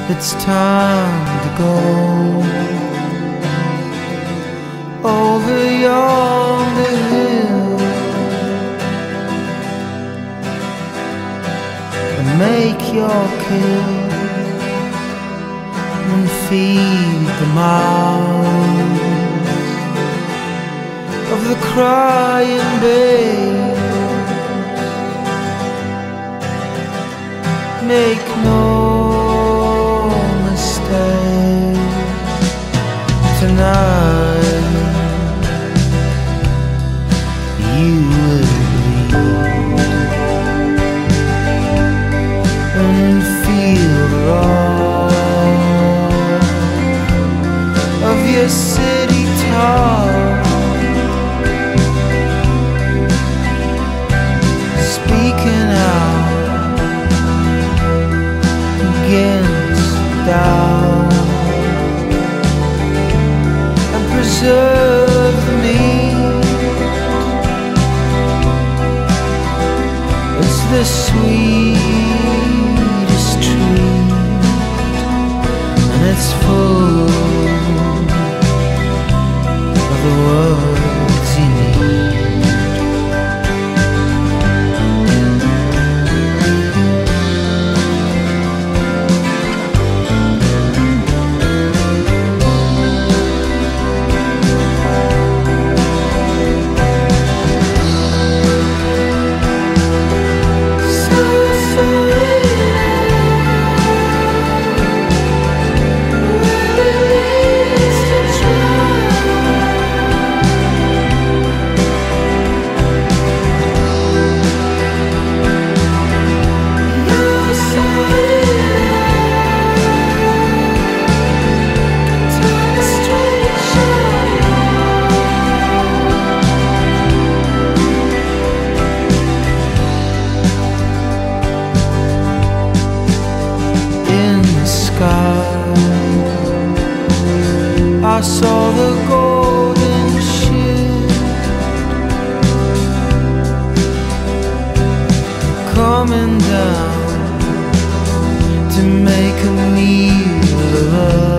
It's time to go over yonder hill and make your kill and feed the mouths of the crying babe. Make no mistake, tonight you will bleed and feel the roar of your city talk, speaking out against doubt and preserve the meat. It's the sweetest treat, and it's full of the words you need. I saw the golden ship coming down to make a meal of us.